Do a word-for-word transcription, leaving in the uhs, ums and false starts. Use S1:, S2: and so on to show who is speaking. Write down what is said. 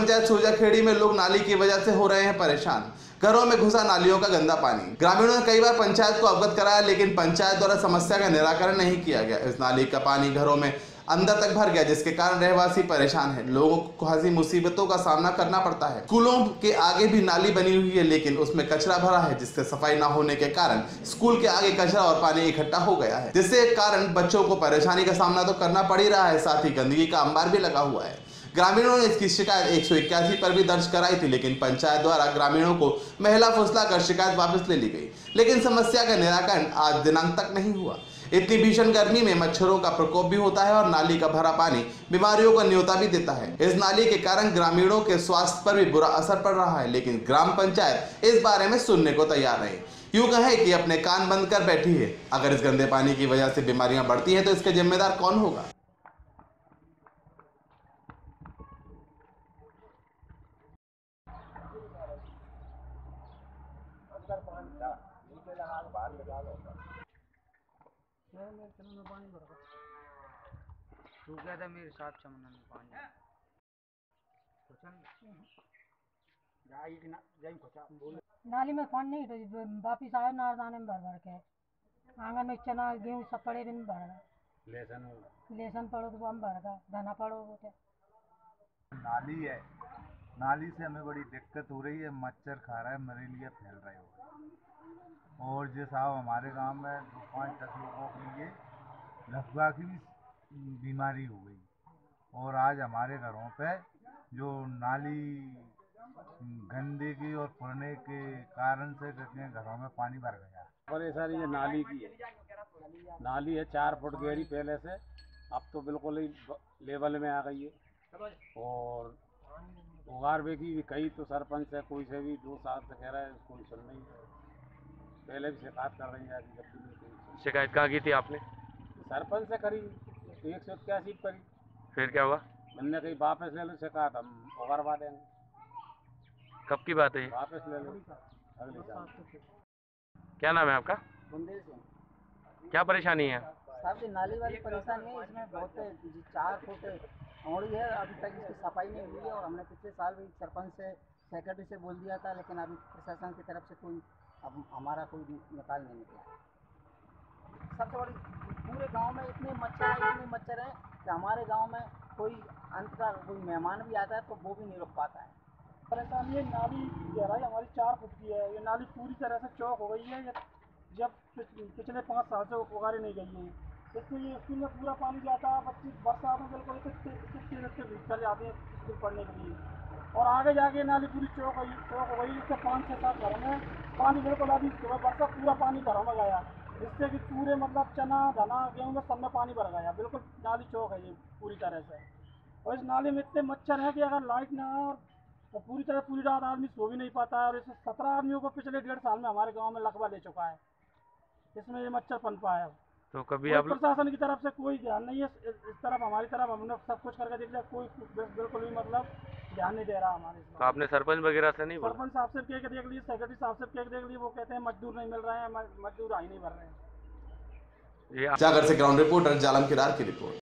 S1: पंचायत सूजाखेड़ी में लोग नाली की वजह से हो रहे हैं परेशान। घरों में घुसा नालियों का गंदा पानी। ग्रामीणों ने कई बार पंचायत को अवगत कराया, लेकिन पंचायत द्वारा समस्या का निराकरण नहीं किया गया। इस नाली का पानी घरों में अंदर तक भर गया, जिसके कारण रहवासी परेशान हैं। लोगों को खासी मुसीबतों का सामना करना पड़ता है। स्कूलों के आगे भी नाली बनी हुई है, लेकिन उसमें कचरा भरा है, जिससे सफाई न होने के कारण स्कूल के आगे कचरा और पानी इकट्ठा हो गया है, जिससे कारण बच्चों को परेशानी का सामना तो करना पड़ ही रहा है, साथ ही गंदगी का अंबार भी लगा हुआ है। ग्रामीणों ने इसकी शिकायत एक सौ इक्यासी पर भी दर्ज कराई थी, लेकिन पंचायत द्वारा ग्रामीणों को महिला फुसला कर शिकायत वापस ले ली गई, लेकिन समस्या का निराकरण आज दिनांक तक नहीं हुआ। इतनी भीषण गर्मी में मच्छरों का प्रकोप भी होता है और नाली का भरा पानी बीमारियों का न्योता भी देता है। इस नाली के कारण ग्रामीणों के स्वास्थ्य पर भी बुरा असर पड़ रहा है, लेकिन ग्राम पंचायत इस बारे में सुनने को तैयार नहीं। यूं कहें कि अपने कान बंद कर बैठी है। अगर इस गंदे पानी की वजह से बीमारियां बढ़ती हैं तो इसके जिम्मेदार कौन होगा?
S2: अंदर पानी था, नीचे लगा के बाहर लगा लो। में चलो में पानी भर सूख गया था मेरे साथ चमन में पानी।
S3: नाली में पानी नहीं तो वापिस आए नारदाने में भर भर के आंगन में चना गेहूँ सब पड़े भी भर
S2: लेसन
S3: लेसन पड़ो तो हम भर का धना पड़ो तो
S4: नाली है, नाली से हमें बड़ी दिक्कत हो रही है। मच्छर खा रहा है, मलेरिया फैल रहा है। और जो साहब हमारे गांव में दो पाँच दस लोगों के लिए लफड़ा की बीमारी हो गई, और आज हमारे घरों पे जो नाली गंदगी और पुरने के कारण से घरों में पानी भर गया।
S2: परेशानी ये नाली की है। नाली है चार फुट गहरी पहले से, अब तो बिल्कुल ही लेवल में आ गई है। और उगार बेकी भी कई तो सरपंच से कोई से भी दो साल से कह रहा है, कोई सुन नहीं है। पहले भी शिकायत कर रही है।
S5: शिकायत कहाँ की थी आपने?
S2: सरपंच से करी, एक सौ इक्यासी करी।
S5: फिर क्या हुआ?
S2: मैंने कहीं वापस ले लो शिकायत, हम उगरवा देंगे।
S5: कब की बात है?
S2: वापस ले लो अगले साल।
S5: क्या नाम है आपका?
S6: बुंदेल सिंह।
S5: क्या परेशानी है?
S6: साहब जी नाली वाली परेशानी है, इसमें बहुत चार फुट औड़ी है, अभी तक इसकी सफाई नहीं हुई है। और हमने पिछले साल भी सरपंच से सेक्रेटरी से बोल दिया था, लेकिन अभी प्रशासन की तरफ से कोई अब हमारा कोई निकाल नहीं निकला। सबसे बड़ी पूरे गांव में इतने मच्छर हैं इतने मच्छर हैं कि हमारे गांव में कोई अंत का कोई मेहमान भी आता है तो वो भी नहीं रुक पाता है।
S7: परेशानी है, नाली गहराई हमारी चार फुट की है। ये नाली पूरी तरह से चौक हो गई है। जब पिछले पाँच साल से उगारी नहीं गई है, इसमें ये स्कूल में पूरा पानी जाता है। बच्चे बरसात में बिल्कुल इतने भीग कर जाते हैं स्कूल पढ़ने के लिए। और आगे जाके नाली पूरी चौक गई चौक हो गई। इससे पाँच छः सात घरों में पानी बिल्कुल अभी सुबह बरसा पूरा पानी घरों में गया, जिससे कि पूरे मतलब चना धना गेहूँ में सब में पानी भर गया। बिल्कुल नाली चौक है ये पूरी तरह से। और इस नाली में इतने मच्छर हैं कि अगर लाइट ना हो तो पूरी तरह पूरी रात आदमी सो भी नहीं पाता है। और इससे सत्रह आदमियों को पिछले डेढ़ साल में हमारे गांव में लकवा ले चुका है। इसमें ये मच्छर पनपा है।
S5: तो कभी आप
S7: प्रशासन की तरफ से कोई ध्यान नहीं है इस तरफ। हमारी तरफ हमने सब कुछ करके देख लिया, कोई बिल्कुल भी मतलब ध्यान नहीं दे रहा हमारे।
S5: तो आपने सरपंच वगैरह से नहीं बोला?
S7: सरपंच साहब से कह के देख लिए, सेक्रेटरी साहब से कह के देख लिए, वो कहते हैं मजदूर नहीं मिल रहे हैं, मजदूर आ ही नहीं भर रहे हैं।
S1: जागर से ग्राउंड रिपोर्टर जालम किरार की रिपोर्ट।